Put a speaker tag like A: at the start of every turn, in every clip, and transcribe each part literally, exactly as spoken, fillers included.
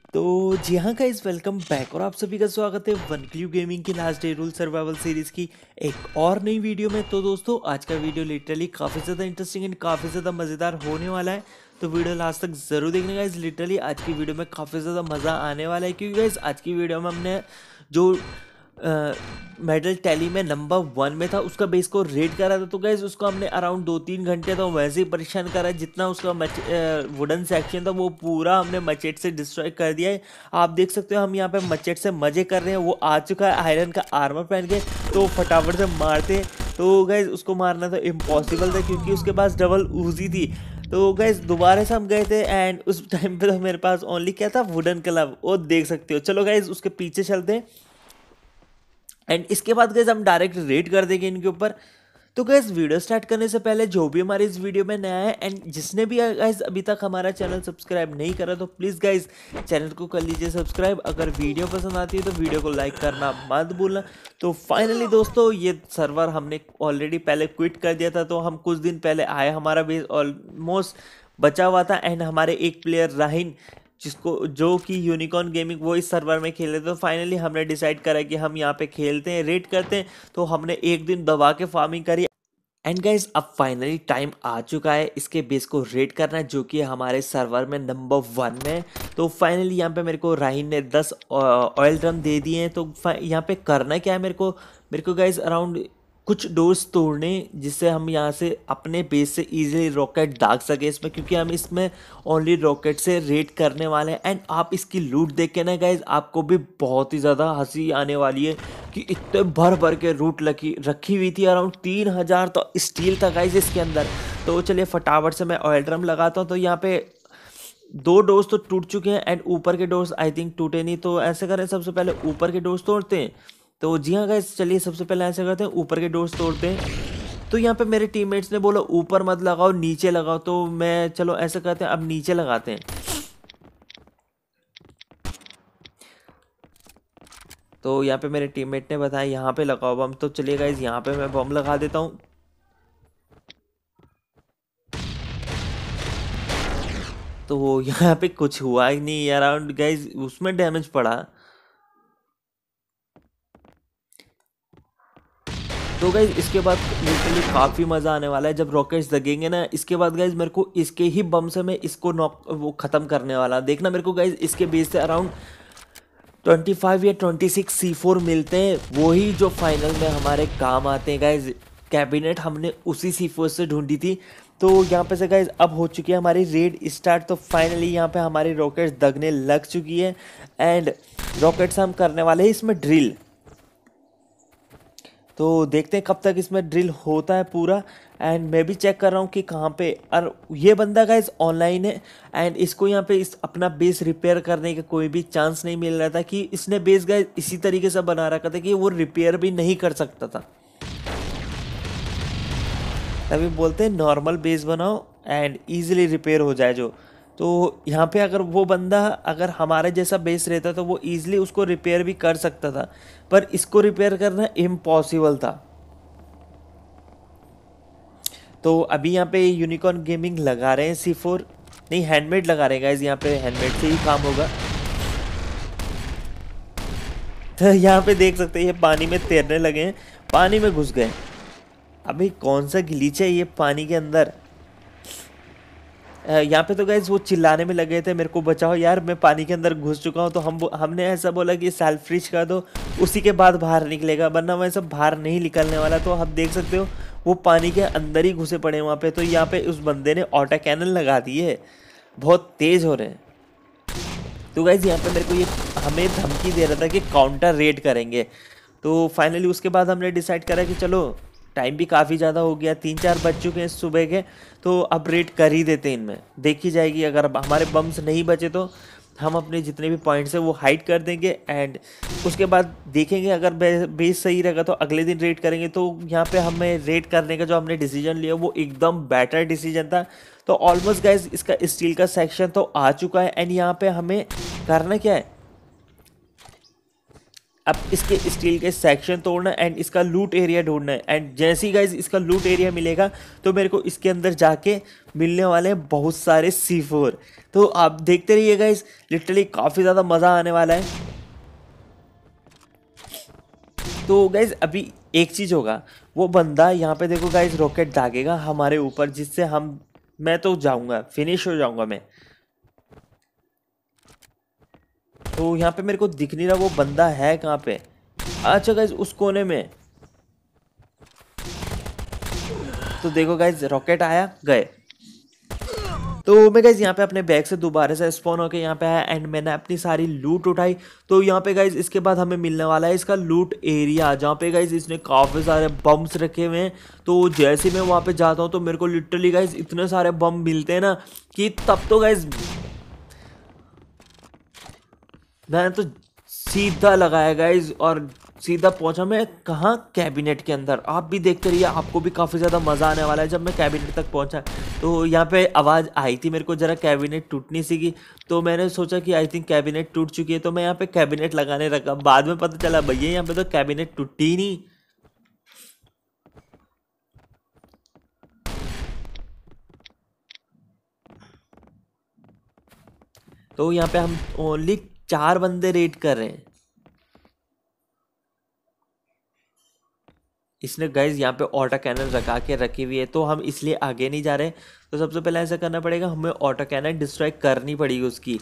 A: तो जी हाँ गाइस, वेलकम बैक और आप सभी का स्वागत है वन क्ल्यू गेमिंग की last day rule survival series की एक और नई वीडियो में। तो दोस्तों, आज का वीडियो लिटरली काफ़ी ज़्यादा इंटरेस्टिंग एंड काफ़ी ज़्यादा मज़ेदार होने वाला है। तो वीडियो लास्ट तक ज़रूर देखने गाइस। लिटरली आज की वीडियो में काफ़ी ज़्यादा मज़ा आने वाला है, क्योंकि गाइस आज की वीडियो में हमने जो मेडल टैली में नंबर वन में था उसका बेस को रेड करा था। तो गैस उसको हमने अराउंड दो तीन घंटे तो वैसे ही परेशान करा, जितना उसका वुडन सेक्शन था वो पूरा हमने मचेट से डिस्ट्रॉय कर दिया है। आप देख सकते हो हम यहाँ पे मचेट से मजे कर रहे हैं। वो आ चुका है आयरन का आर्मर पहन के, तो फटाफट से मारते। तो गैस उसको मारना तो इम्पॉसिबल था क्योंकि उसके पास डबल ऊजी थी। तो गैस दोबारा से हम गए थे एंड उस टाइम पे तो मेरे पास ओनली क्या था, वुडन क्लब, वो देख सकते हो। चलो गैस उसके पीछे चलते हैं एंड इसके बाद गैस हम डायरेक्ट रेड कर देंगे इनके ऊपर। तो गैस वीडियो स्टार्ट करने से पहले जो भी हमारे इस वीडियो में नया है एंड जिसने भी गाइस अभी तक हमारा चैनल सब्सक्राइब नहीं करा, तो प्लीज़ गाइस चैनल को कर लीजिए सब्सक्राइब। अगर वीडियो पसंद आती है तो वीडियो को लाइक करना मत भूलना। तो फाइनली दोस्तों, ये सर्वर हमने ऑलरेडी पहले क्विट कर दिया था। तो हम कुछ दिन पहले आए, हमारा बेस ऑलमोस्ट बचा हुआ था एंड हमारे एक प्लेयर राहिन, जिसको जो कि यूनिकॉर्न गेमिंग, वो इस सर्वर में खेले। तो फाइनली हमने डिसाइड करा कि हम यहाँ पे खेलते हैं, रेड करते हैं। तो हमने एक दिन दबा के फार्मिंग करी एंड गाइज अब फाइनली टाइम आ चुका है इसके बेस को रेड करना, जो कि हमारे सर्वर में नंबर वन में। तो फाइनली यहाँ पे मेरे को राहिन ने दस ऑयल ड्रम दे दिए हैं। तो यहाँ पे करना क्या है मेरे को मेरे को गाइज अराउंड कुछ डोर्स तोड़ने, जिससे हम यहाँ से अपने बेस से इजीली रॉकेट दाग सके इसमें, क्योंकि हम इसमें ओनली रॉकेट से रेड करने वाले हैं। एंड आप इसकी लूट देख के ना गाइज आपको भी बहुत ही ज़्यादा हंसी आने वाली है कि इतने भर भर के रूट लकी रखी हुई थी। अराउंड तीन हज़ार तो स्टील था गाइज इसके अंदर। तो चलिए फटाफट से मैं ऑयल ड्रम लगाता हूँ। तो यहाँ पे दो डोर्स तो टूट चुके हैं एंड ऊपर के डोर्स आई थिंक टूटे नहीं। तो ऐसे करें, सबसे पहले ऊपर के डोर्स तोड़ते हैं। तो जी हाँ गाइस, चलिए सबसे पहले ऐसे करते हैं, ऊपर के डोर्स तोड़ते हैं। तो यहाँ पे मेरे टीममेट्स ने बोला ऊपर मत लगाओ, नीचे लगाओ। तो मैं चलो ऐसे करते हैं, अब नीचे लगाते हैं। तो यहाँ पे मेरे टीममेट ने बताया यहाँ पे लगाओ बम। तो चलिए गाइस यहाँ पे मैं बम लगा देता हूँ। तो यहाँ पे कुछ हुआ ही नहीं अराउंड गाइस, उसमें डैमेज पड़ा। तो गाइज इसके बाद लिटरली काफ़ी मज़ा आने वाला है जब रॉकेट्स लगेंगे ना। इसके बाद गाइज मेरे को इसके ही बम से मैं इसको नॉक वो ख़त्म करने वाला। देखना मेरे को गाइज इसके बेस से अराउंड ट्वेंटी फाइव या ट्वेंटी सिक्स सी फोर मिलते हैं, वही जो फाइनल में हमारे काम आते हैं गाइज। कैबिनेट हमने उसी सी फोर से ढूंढी थी। तो यहाँ पे से गाइज अब हो चुकी है हमारी रेड स्टार्ट। तो फाइनली यहाँ पे हमारी रॉकेट्स दगने लग चुकी है एंड रॉकेट्स हम करने वाले हैं इसमें ड्रिल। तो देखते हैं कब तक इसमें ड्रिल होता है पूरा। एंड मैं भी चेक कर रहा हूँ कि कहाँ पे, और ये बंदा गाइस ऑनलाइन है एंड इसको यहाँ पे इस अपना बेस रिपेयर करने का कोई भी चांस नहीं मिल रहा था, कि इसने बेस गाइस इसी तरीके से बना रखा था कि वो रिपेयर भी नहीं कर सकता था। तभी बोलते हैं नॉर्मल बेस बनाओ एंड ईजिली रिपेयर हो जाए जो। तो यहाँ पे अगर वो बंदा अगर हमारे जैसा बेस रहता तो वो ईजिली उसको रिपेयर भी कर सकता था, पर इसको रिपेयर करना इम्पॉसिबल था। तो अभी यहाँ पे यूनिकॉर्न गेमिंग लगा रहे हैं सी फोर, नहीं हैंडमेड लगा रहे हैं गाइज। यहाँ पे हैंडमेड से ही काम होगा। तो यहाँ पे देख सकते हैं ये पानी में तैरने लगे हैं, पानी में घुस गए। अभी कौन सा ग्लिच है ये पानी के अंदर। यहाँ पे तो गाइज वो चिल्लाने में लगे थे मेरे को बचाओ यार, मैं पानी के अंदर घुस चुका हूँ। तो हम हमने ऐसा बोला कि सेल्फ फ्रीज कर दो, उसी के बाद बाहर निकलेगा, वरना वह सब बाहर नहीं निकलने वाला। तो आप देख सकते हो वो पानी के अंदर ही घुसे पड़े हैं वहाँ पे। तो यहाँ पे उस बंदे ने ऑटो कैनन लगा दी है, बहुत तेज़ हो रहे हैं। तो गाइज यहाँ पे मेरे को ये हमें धमकी दे रहा था कि काउंटर रेड करेंगे। तो फाइनली उसके बाद हमने डिसाइड करा कि चलो टाइम भी काफ़ी ज़्यादा हो गया, तीन चार बज चुके हैं सुबह के, तो अब रेड कर ही देते हैं। इनमें देखी जाएगी, अगर हमारे बम्स नहीं बचे तो हम अपने जितने भी पॉइंट्स हैं वो हाइड कर देंगे एंड उसके बाद देखेंगे अगर बेस सही रहेगा तो अगले दिन रेड करेंगे। तो यहाँ पे हमें रेड करने का जो हमने डिसीजन लिया वो एकदम बेटर डिसीजन था। तो ऑलमोस्ट गाइस इसका स्टील का सेक्शन तो आ चुका है एंड यहाँ पे हमें करना क्या है, अब इसके स्टील के सेक्शन तोड़ना एंड इसका लूट एरिया ढूंढना है। एंड जैसे ही गाइज इसका लूट एरिया मिलेगा तो मेरे को इसके अंदर जाके मिलने वाले हैं बहुत सारे सी फोर। तो आप देखते रहिए गाइज, लिटरली काफ़ी ज़्यादा मज़ा आने वाला है। तो गाइज अभी एक चीज़ होगा, वो बंदा यहाँ पे देखो गाइज रॉकेट दागेगा हमारे ऊपर, जिससे हम मैं तो जाऊँगा, फिनिश हो जाऊँगा मैं। तो यहाँ पे मेरे को दिख नहीं रहा वो बंदा है कहाँ पे। अच्छा गाइज उस कोने में। तो देखो गाइज रॉकेट आया, गए। तो मैं गाइज यहाँ पे अपने बैग से दोबारा से स्पॉन होके यहाँ पे आया एंड मैंने अपनी सारी लूट उठाई। तो यहाँ पे गाइज इसके बाद हमें मिलने वाला है इसका लूट एरिया, जहाँ पे गाइज इसने काफ़ी सारे बम्स रखे हुए हैं। तो जैसे मैं वहाँ पे जाता हूँ तो मेरे को लिटरली गाइज इतने सारे बम मिलते हैं ना कि तब तो गाइज मैं तो सीधा लगाया गाइज और सीधा पहुंचा मैं कहाँ, कैबिनेट के अंदर। आप भी देखते रहिए, आपको भी काफ़ी ज़्यादा मज़ा आने वाला है। जब मैं कैबिनेट तक पहुंचा तो यहाँ पे आवाज़ आई थी मेरे को जरा कैबिनेट टूटनी सी की। तो मैंने सोचा कि आई थिंक कैबिनेट टूट चुकी है, तो मैं यहाँ पे कैबिनेट लगाने रखा। बाद में पता चला भैया यहाँ पे तो कैबिनेट टूटी ही नहीं। तो यहाँ पे हम ओनली चार बंदे रेड कर रहे हैं। इसने गाइज यहाँ पे ऑटो कैनन रखा के रखी हुई है, तो हम इसलिए आगे नहीं जा रहे। तो सबसे पहले ऐसा करना पड़ेगा, हमें ऑटो कैनन डिस्ट्रॉय करनी पड़ेगी उसकी।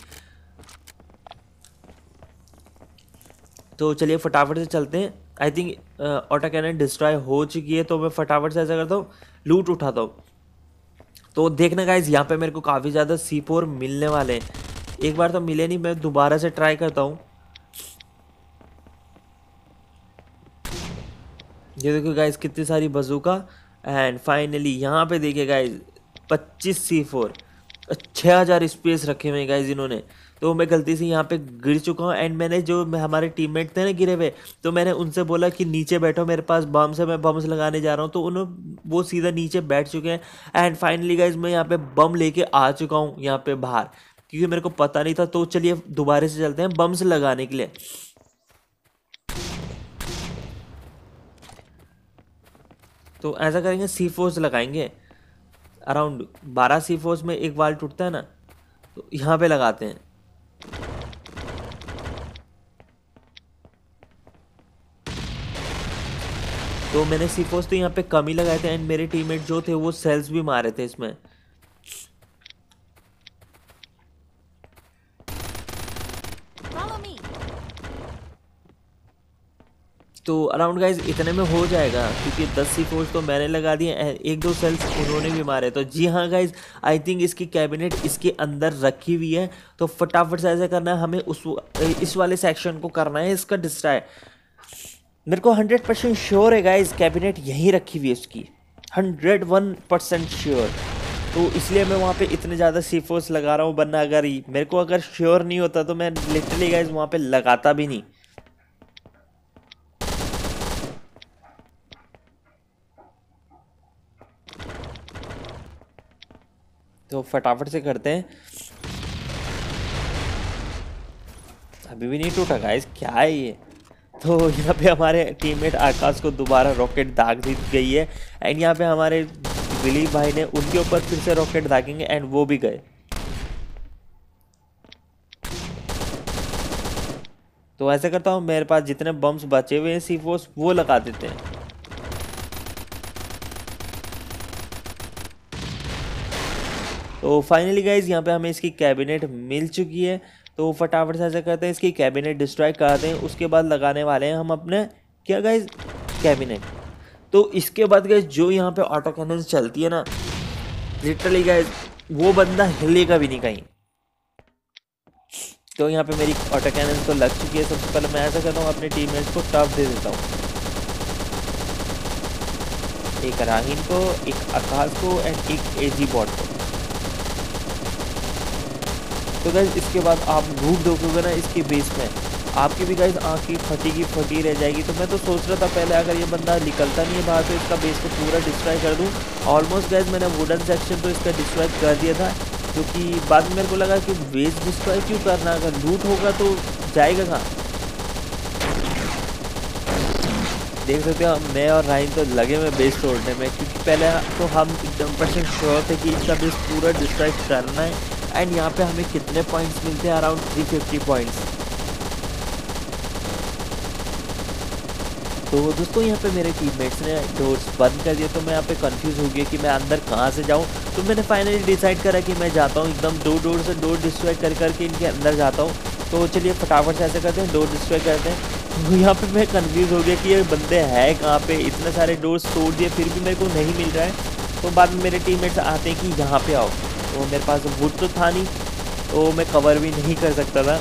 A: तो चलिए फटाफट से चलते हैं। I think auto cannon destroy हो चुकी है, तो मैं फटाफट से ऐसा करता हूँ, लूट उठाता हूँ। तो देखना गाइज यहाँ पे मेरे को काफ़ी ज़्यादा सी फोर मिलने वाले हैं। एक बार तो मिले नहीं, मैं दोबारा से ट्राई करता हूँ। ये देखो गाइज कितनी सारी बजूका। एंड फाइनली यहाँ पे देखिए गाइज पच्चीस सी फोर, छः हज़ार स्पेस रखे हुए हैं गाइज इन्होंने। तो मैं गलती से यहाँ पे गिर चुका हूँ एंड मैंने जो हमारे टीममेट थे ना गिरे हुए, तो मैंने उनसे बोला कि नीचे बैठो, मेरे पास बम्स है, मैं बम्स लगाने जा रहा हूँ। तो उन्होंने वो सीधा नीचे बैठ चुके हैं। एंड फाइनली गाइज मैं यहाँ पे बम लेके आ चुका हूँ यहाँ पे बाहर, क्योंकि मेरे को पता नहीं था। तो चलिए दोबारा से चलते हैं बम्स लगाने के लिए। तो ऐसा करेंगे, सी फोर्स लगाएंगे। अराउंड बारह सी फोर्स में एक बाल टूटता है ना, तो यहाँ पे लगाते हैं। तो मैंने सी फोर्स तो यहाँ पे कम ही लगाए थे एंड मेरे टीममेट जो थे वो सेल्स भी मारे थे इसमें। तो अराउंड गाइज इतने में हो जाएगा, क्योंकि दस सी फोर्स तो मैंने लगा दिए, एक दो सेल्स उन्होंने भी मारे। तो जी हाँ गाइज, आई थिंक इसकी कैबिनेट इसके अंदर रखी हुई है। तो फटाफट से ऐसा करना है, हमें उस इस वाले सेक्शन को करना है इसका डिस्ट्रॉय। मेरे को हंड्रेड परसेंट श्योर है गाइज कैबिनेट यहीं रखी हुई है उसकी, हंड्रेड वन परसेंट श्योर। तो इसलिए मैं वहाँ पे इतने ज़्यादा सी फोर्स लगा रहा हूँ, वरना अगर मेरे को अगर श्योर नहीं होता तो मैं लिटरली गाइज वहाँ पे लगाता भी नहीं। तो फटाफट से करते हैं। अभी भी नहीं टूटा गाइस, क्या है ये। तो यहाँ पे हमारे टीममेट आकाश को दोबारा रॉकेट दाग दी गई है एंड यहाँ पे हमारे दिलीप भाई ने उनके ऊपर फिर से रॉकेट दागेंगे एंड वो भी गए। तो ऐसा करता हूँ, मेरे पास जितने बम्स बचे हुए हैं सी फोर्स वो लगा देते हैं। तो फाइनली गाइज यहाँ पे हमें इसकी कैबिनेट मिल चुकी है। तो फटाफट से ऐसा करते हैं, इसकी कैबिनेट डिस्ट्रॉय करते हैं। उसके बाद लगाने वाले हैं हम अपने क्या गाइज, कैबिनेट। तो इसके बाद गाइज जो यहाँ पे ऑटो कैनन चलती है ना, लिटरली गाइज वो बंदा हिलेगा भी नहीं कहीं। तो यहाँ पे मेरी ऑटो कैनन तो लग चुकी है। सबसे पहले मैं ऐसा करता हूँ, अपने टीममेट्स को टफ दे देता हूँ, एक राहीन को, एक आकाश को एंड एक एजी बॉट को। तो गाइज इसके बाद आप घूम देखोगे ना इसके बेस में, आपकी भी गाइज आँखें फटी की फटी रह जाएगी। तो मैं तो सोच रहा था पहले अगर ये बंदा निकलता नहीं है बाहर तो इसका बेस को पूरा डिस्ट्रॉय कर दूं। ऑलमोस्ट गाइज मैंने वुडन सेक्शन तो इसका डिस्ट्रॉय कर दिया था, क्योंकि बाद में मेरे को लगा कि बेस डिस्ट्रॉय क्यों करना, अगर लूट होगा तो जाएगा कहाँ। देख सकते हो मैं और राइन तो लगे हुए बेस तोड़ने में, क्योंकि पहले तो हम एकदम परसेंट श्योर थे कि इसका बेस पूरा डिस्ट्रॉय करना है। एंड यहाँ पे हमें कितने पॉइंट्स मिलते हैं, अराउंड थ्री फिफ्टी पॉइंट्स। तो दोस्तों यहाँ पे मेरे टीममेट्स ने डोर्स बंद कर दिया, तो मैं यहाँ पे कंफ्यूज हो गया कि मैं अंदर कहाँ से जाऊँ। तो मैंने फाइनली डिसाइड करा कि मैं जाता हूँ एकदम दो डोर से डोर डिस्ट्रॉय कर करके इनके अंदर जाता हूँ। तो चलिए फटाफट से ऐसे करते हैं, डोर डिस्ट्रॉय करते हैं। तो यहाँ पे मैं कंफ्यूज हो गया कि ये बंदे हैं कहाँ पे, इतने सारे डोर्स तोड़ दिए फिर भी मेरे को नहीं मिल रहा है। तो बाद में मेरे टीममेट्स आते हैं कि यहाँ पे आओ, तो मेरे पास वुड तो था नहीं, तो मैं कवर भी नहीं कर सकता था।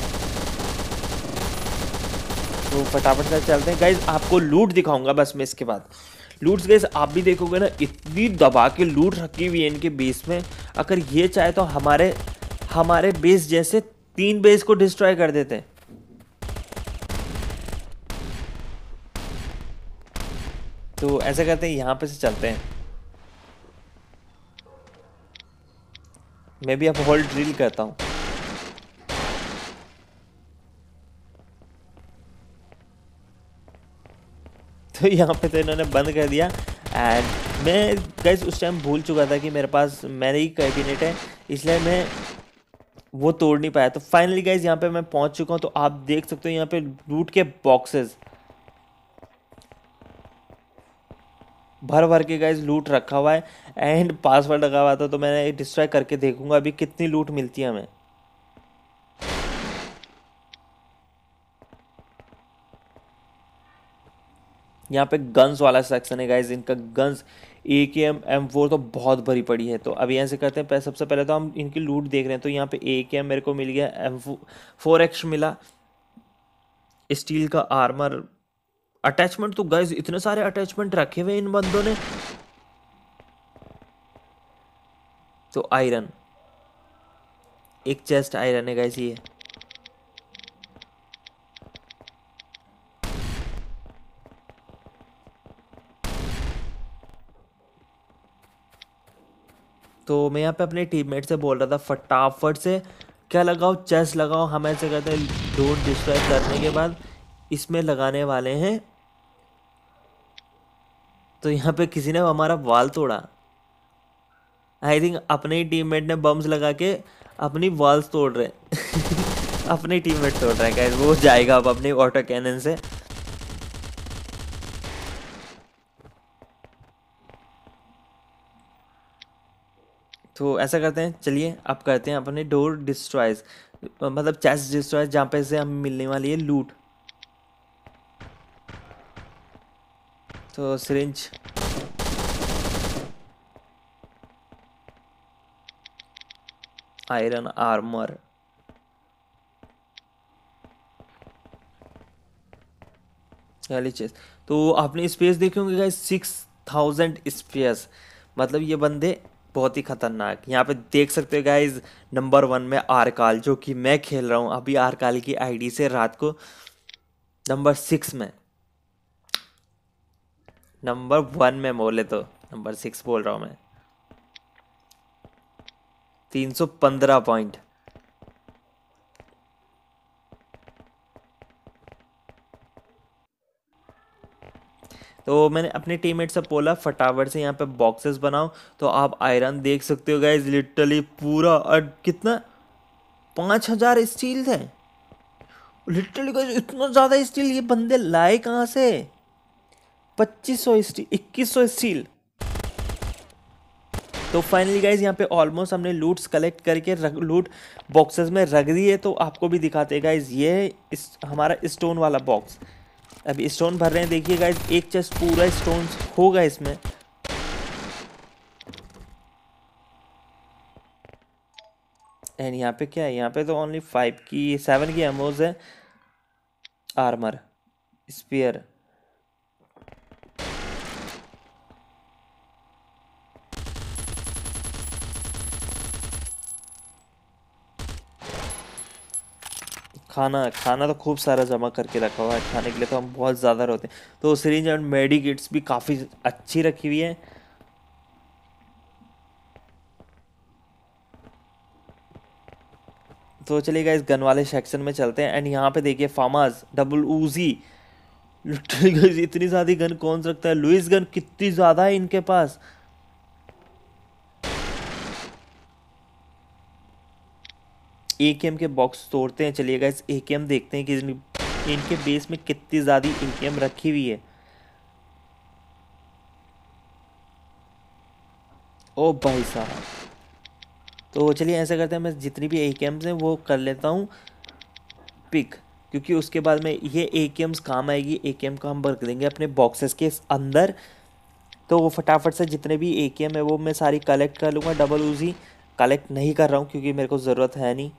A: तो फटाफट से चलते हैं गाइज, आपको लूट दिखाऊंगा बस मैं इसके बाद। लूट्स गाइज आप भी देखोगे ना, इतनी दबा के लूट रखी हुई है इनके बेस में। अगर ये चाहे तो हमारे हमारे बेस जैसे तीन बेस को डिस्ट्रॉय कर देते हैं। तो ऐसा करते हैं, यहाँ पे से चलते हैं। मैं भी अब होल्ड ड्रिल करता हूँ। तो यहाँ पे तो इन्होंने बंद कर दिया। एंड मैं गाइस उस टाइम भूल चुका था कि मेरे पास मेरे ही कैबिनेट है, इसलिए मैं वो तोड़ नहीं पाया। तो फाइनली गाइस यहाँ पे मैं पहुँच चुका हूँ। तो आप देख सकते हो यहाँ पे लूट के बॉक्सेस भर भर के गाइस लूट रखा हुआ है। एंड पासवर्ड लगा हुआ था, तो मैंने डिस्ट्रॉय करके देखूंगा अभी कितनी लूट मिलती है हमें। यहाँ पे गन्स वाला सेक्शन है गाइज, इनका गन्स ए के एम एम फोर तो बहुत भरी पड़ी है। तो अभी ऐसे करते हैं, सबसे पहले तो हम इनकी लूट देख रहे हैं। तो यहाँ पे ए के एम मेरे को मिल गया, एम फोर एक्स मिला, स्टील का आर्मर, अटैचमेंट। तो गाइज इतने सारे अटैचमेंट रखे हुए इन बंदों ने। तो आयरन, एक चेस्ट आयरन है गाइज ये। तो मैं यहाँ पे अपने टीममेट से बोल रहा था फटाफट से क्या लगाओ, चेस्ट लगाओ। हम ऐसे कहते हैं डोर डिस्ट्रॉय करने के बाद इसमें लगाने वाले हैं। तो यहाँ पे किसी ने हमारा वाल तोड़ा। आई थिंक अपने ही टीममेट ने बम्स लगा के अपनी वॉल्स तोड़ रहे अपने टीममेट तोड़ रहे हैं गाइस, वो जाएगा अब अपने ऑटो कैनन से। तो ऐसा करते हैं, चलिए अब करते हैं अपने डोर डिस्ट्रॉयज, मतलब चेस्ट डिस्ट्रॉयज, जहाँ पे से हमें मिलने वाली है लूट। तो सिरिंज, आयरन आर्मर, वाली चीज। तो आपने स्पेस देखे होंगे गाइस, सिक्स थाउजेंड स्पेस, मतलब ये बंदे बहुत ही खतरनाक। यहाँ पे देख सकते हो गाइज, नंबर वन में आरकाल, जो कि मैं खेल रहा हूँ अभी आरकाल की आईडी से रात को। नंबर सिक्स में, नंबर वन में बोले तो नंबर सिक्स बोल रहा हूँ मैं। तीन सौ पंद्रह पॉइंट। तो मैंने अपने टीममेट से बोला फटाफट से यहाँ पे बॉक्सेस बनाओ। तो आप आयरन देख सकते हो गाइज, लिटरली पूरा, और कितना, पाँच हजार स्टील थे लिटरली गाइज। इतना ज़्यादा स्टील ये बंदे लाए कहाँ से? पच्चीस सौ स्टील, इक्कीस सौ स्टील। तो फाइनली गाइज यहाँ पे ऑलमोस्ट हमने लूट्स कलेक्ट करके रख, लूट बॉक्सेस में रख दिए। तो आपको भी दिखाते हैं गाइज, ये इस हमारा स्टोन वाला बॉक्स। अभी स्टोन भर रहे हैं, देखिए गाइज एक चेस्ट पूरा स्टोन होगा इसमें। एंड यहाँ पे क्या है, यहाँ पे तो ओनली फाइव की सेवन की एमोज है। आर्मर, स्पीयर, खाना खाना तो खूब सारा जमा करके रखा हुआ है, खाने के लिए तो हम बहुत ज़्यादा रहते हैं। तो सिरिंज एंड मेडी किट्स भी काफ़ी अच्छी रखी हुई है। तो चलिए गाइस गन वाले सेक्शन में चलते हैं। एंड यहाँ पे देखिए फार्मास, डबल ऊजी, लिटरली गाइस इतनी ज्यादा गन कौन रखता है, लुइस गन कितनी ज्यादा है इनके पास। एकेएम के बॉक्स तोड़ते हैं, चलिए गाइस एकेएम देखते हैं कि इनके बेस में कितनी ज्यादा एकेएम रखी हुई है। ओ भाई साहब, तो चलिए ऐसा करते हैं, मैं जितनी भी एकेएम्स हैं वो कर लेता हूँ पिक, क्योंकि उसके बाद में ये एकेएम्स काम आएगी। एकेएम को हम रख देंगे अपने बॉक्सेस के अंदर, तो वो फटाफट से जितने भी एकेएम है वो मैं सारी कलेक्ट कर लूँगा। डबल यूज़ी कलेक्ट नहीं कर रहा हूँ क्योंकि मेरे को ज़रूरत है नहीं।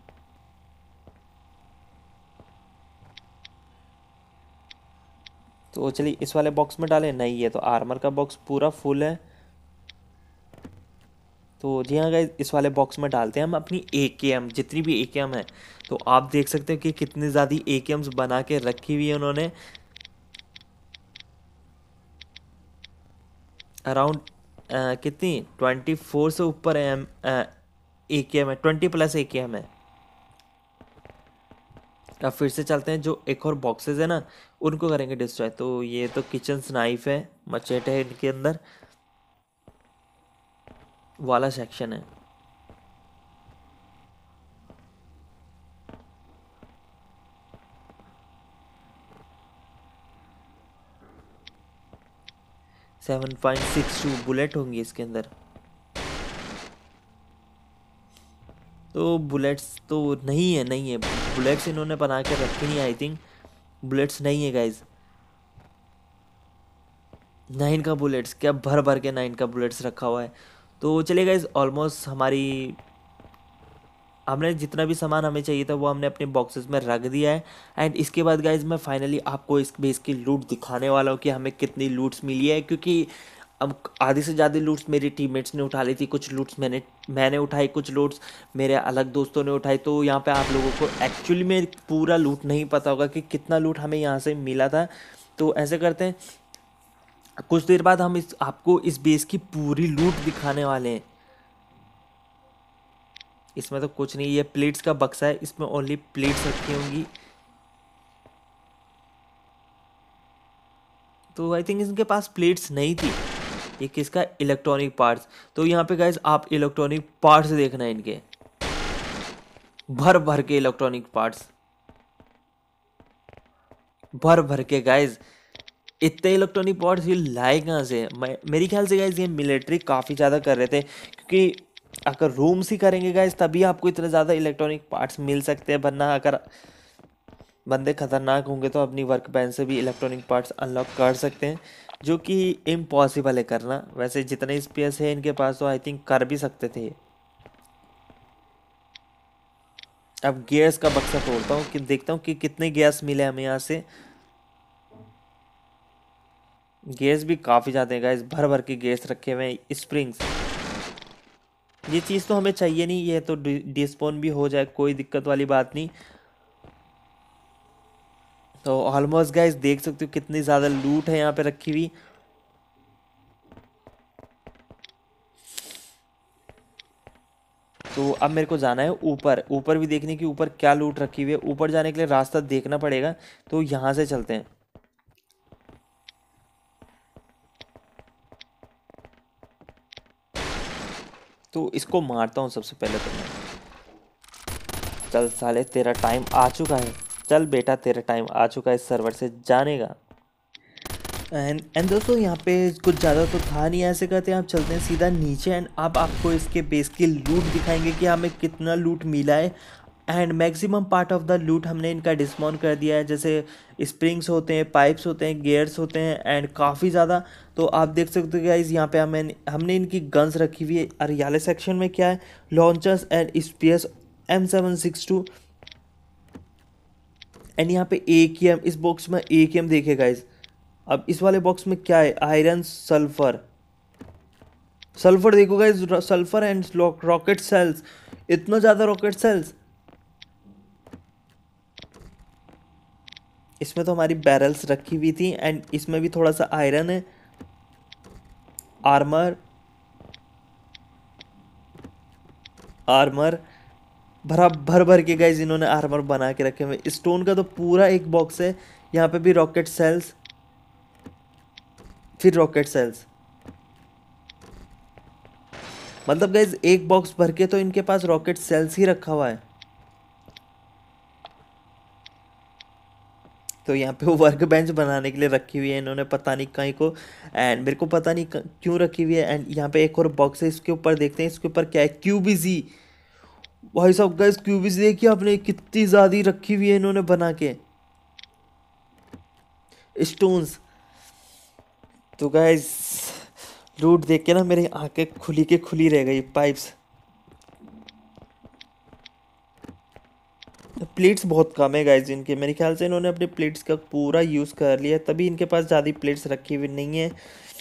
A: तो चलिए इस वाले बॉक्स में डालें, नहीं है तो आर्मर का बॉक्स पूरा फुल है। तो जी हाँ गाइस, इस वाले बॉक्स में डालते हैं हम अपनी एकेएम, जितनी भी एकेएम है। तो आप देख सकते हैं कि कितनी ज़्यादा एकेएम्स बना के रखी हुई है उन्होंने। अराउंड कितनी ट्वेंटी फोर से ऊपर है एकेएम है, ट्वेंटी प्लस एकेएम है। अब फिर से चलते हैं, जो एक और बॉक्सेस है ना उनको करेंगे डिस्ट्रॉय। तो ये तो किचन नाइफ है, मचेट है इनके अंदर वाला सेक्शन है। Seven point six two bullet होंगी इसके अंदर। तो बुलेट्स तो नहीं है, नहीं है बुलेट्स इन्होंने बना के रखी नहीं, आई थिंक बुलेट्स नहीं है गाइज। नाइन का बुलेट्स क्या, भर भर के नाइन का बुलेट्स रखा हुआ है। तो चलिए गाइज, ऑलमोस्ट हमारी हमने जितना भी सामान हमें चाहिए था वो हमने अपने बॉक्सेस में रख दिया है। एंड इसके बाद गाइज मैं फाइनली आपको इस बेस की लूट दिखाने वाला हूँ कि हमें कितनी लूट्स मिली है, क्योंकि अब आधी से ज़्यादा लूट्स मेरी टीममेट्स ने उठा ली थी, कुछ लूट्स मैंने मैंने उठाई, कुछ लूट्स मेरे अलग दोस्तों ने उठाई। तो यहाँ पे आप लोगों को एक्चुअली में पूरा लूट नहीं पता होगा कि कितना लूट हमें यहाँ से मिला था। तो ऐसे करते हैं, कुछ देर बाद हम इस आपको इस बेस की पूरी लूट दिखाने वाले हैं। इसमें तो कुछ नहीं, ये प्लेट्स का बक्सा है, इसमें ओनली प्लेट्स रखी होंगी। तो आई थिंक इनके पास प्लेट्स नहीं थी। ये किसका, इलेक्ट्रॉनिक पार्ट्स। तो यहाँ पे गाइज आप इलेक्ट्रॉनिक पार्ट्स देखना है इनके, भर भर के इलेक्ट्रॉनिक पार्ट्स, भर भर के गाइज। इतने इलेक्ट्रॉनिक पार्ट्स ये लाए कहाँ से? मैं मेरे ख्याल से गाइज ये मिलिट्री काफ़ी ज़्यादा कर रहे थे, क्योंकि अगर रूम्स ही करेंगे गाइज तभी आपको इतने ज़्यादा इलेक्ट्रॉनिक पार्ट्स मिल सकते हैं, वरना अगर बंदे खतरनाक होंगे तो अपनी वर्क बेंच से भी इलेक्ट्रॉनिक पार्ट्स अनलॉक कर सकते हैं, जो कि इम्पॉसिबल है करना। वैसे जितने स्पेस है इनके पास तो आई थिंक कर भी सकते थे। अब गैस का बक्सा तोड़ता हूँ कि देखता हूँ कि कितने गैस मिले हमें यहाँ से। गैस भी काफ़ी ज़्यादा है गाइस, भर भर के गैस रखे हुए हैं, स्प्रिंग्स। ये चीज़ तो हमें चाहिए नहीं, ये तो डिस्पोन भी हो जाए, कोई दिक्कत वाली बात नहीं। तो ऑलमोस्ट गाइस देख सकते हो कितनी ज़्यादा लूट है यहाँ पे रखी हुई। तो अब मेरे को जाना है ऊपर, ऊपर भी देखने की ऊपर क्या लूट रखी हुई है। ऊपर जाने के लिए रास्ता देखना पड़ेगा, तो यहाँ से चलते हैं। तो इसको मारता हूँ सबसे पहले तो मैं। चल साले, तेरा टाइम आ चुका है, चल बेटा तेरा टाइम आ चुका है इस सर्वर से जाने का। एंड एंड दोस्तों यहाँ पे कुछ ज़्यादा तो था नहीं, ऐसे करते हैं आप चलते हैं सीधा नीचे। एंड अब आपको इसके बेस की लूट दिखाएंगे कि हमें कितना लूट मिला है। And maximum part of the loot हमने इनका डिस्माउंट कर दिया है, जैसे स्प्रिंग्स होते हैं, पाइप्स होते हैं, गियर्स होते हैं, एंड काफ़ी ज़्यादा। तो आप देख सकते हो गाइस यहाँ पे हमें हमने इनकी गन्स रखी हुई है। और याले सेक्शन में क्या है, launchers and spears M seven six two. And यहाँ पे ए के एम, इस बॉक्स में ए के एम देखे गाइस। अब इस वाले बॉक्स में क्या है, आयरन, सल्फर। सल्फर देखो guys, sulphur and rocket cells, इतना ज़्यादा रॉकेट सेल्स। इसमें तो हमारी बैरल्स रखी हुई थी, एंड इसमें भी थोड़ा सा आयरन है, आर्मर, आर्मर भरा भर भर के गाइज इन्होंने आर्मर बना के रखे हुए। स्टोन का तो पूरा एक बॉक्स है। यहाँ पे भी रॉकेट सेल्स, फिर रॉकेट सेल्स, मतलब गाइज एक बॉक्स भर के तो इनके पास रॉकेट सेल्स ही रखा हुआ है। तो यहाँ पे वो वर्क बेंच बनाने के लिए रखी हुई है इन्होंने, पता नहीं कहीं को, एंड मेरे को पता नहीं क्यों रखी हुई है। एंड यहाँ पे एक और बॉक्स है, इसके ऊपर देखते हैं इसके ऊपर क्या है। क्यूबीजी, भाई साहब गाइस क्यूबीजी देखिए आपने कितनी ज़्यादा रखी हुई है इन्होंने बना के। स्टोन्स, तो गाइस लूट देख के ना मेरी आंखें खुली के खुली रह गई। पाइप्स, प्लेट्स बहुत कम है गाइज इनके, मेरे ख्याल से इन्होंने अपने प्लेट्स का पूरा यूज़ कर लिया, तभी इनके पास ज़्यादा प्लेट्स रखी हुई नहीं है।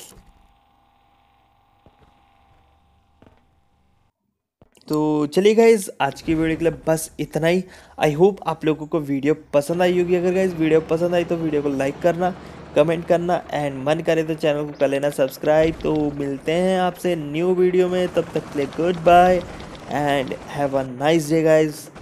A: तो चलिए गाइज आज की वीडियो के लिए बस इतना ही। आई होप आप लोगों को वीडियो पसंद आई होगी। अगर गाइज वीडियो पसंद आई तो वीडियो को लाइक करना, कमेंट करना, एंड मन करे तो चैनल को कर लेना सब्सक्राइब। तो मिलते हैं आपसे न्यू वीडियो में, तब तक के लिए good bye and have a nice day guys.